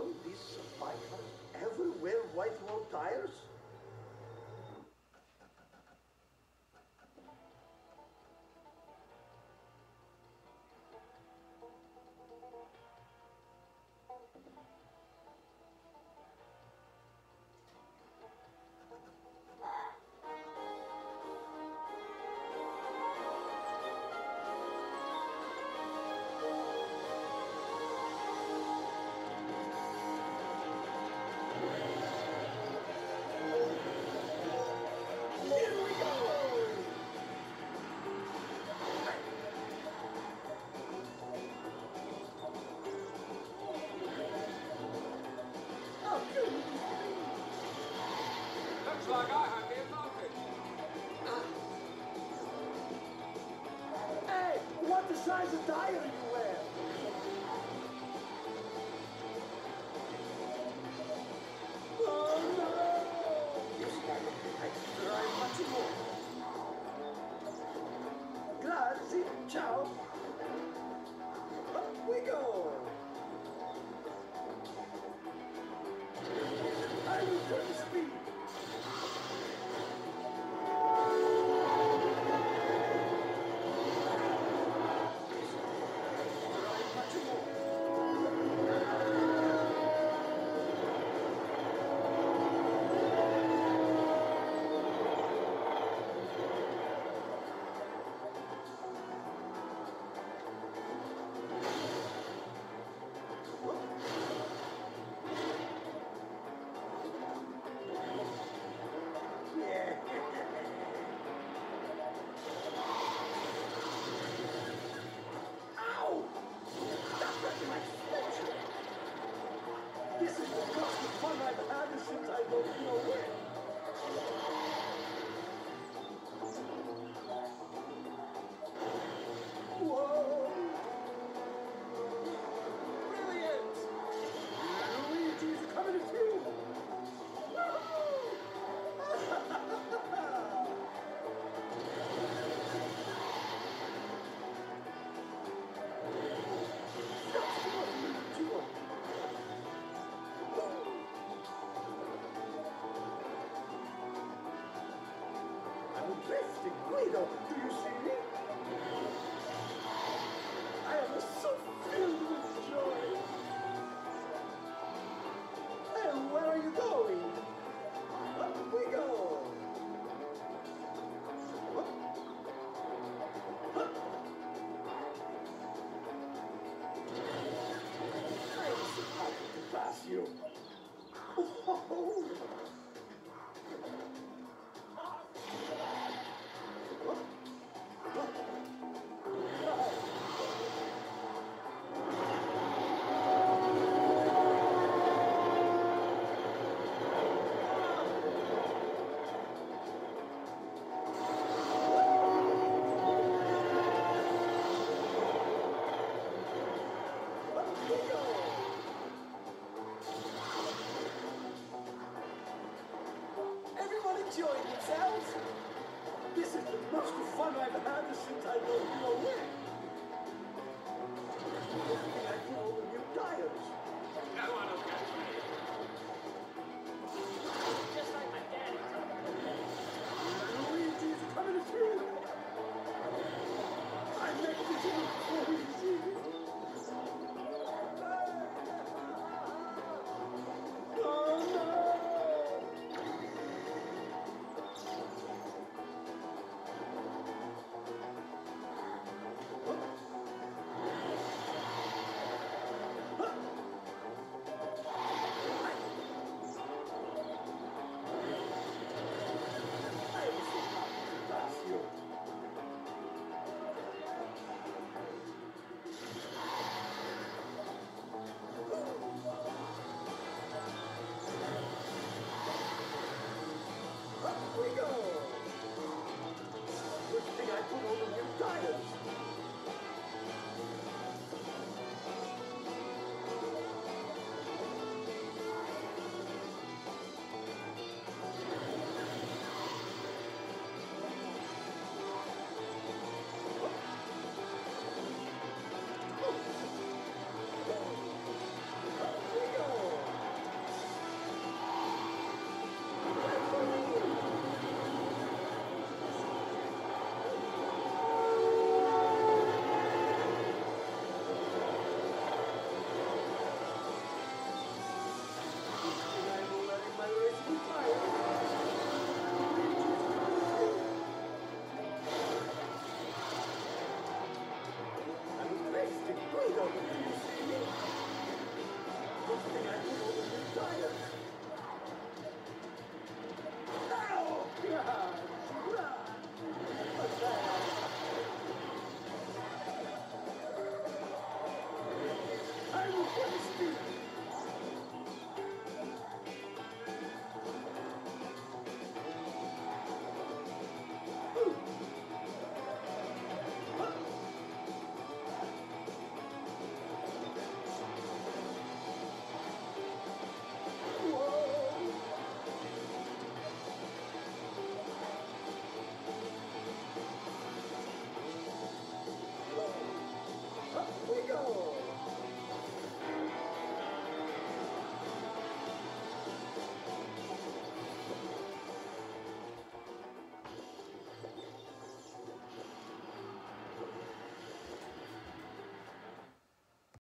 know this bike has ever wear white wall tires? Looks like I have the advantage. Hey, what the size of tire you wear? Oh no! This guy likes to drive much more. Grazie, ciao. Up we go. I will turn the speed. This is the most fun I've had since I don't know when. Whoa! Brilliant! Luigi's coming at you! Drifting Guido, do you see me? I am so filled with joy. And where are you going? Up we go. I'm so happy to pass you. Oh. Everyone enjoying themselves? This is the most fun I've had since I don't know when.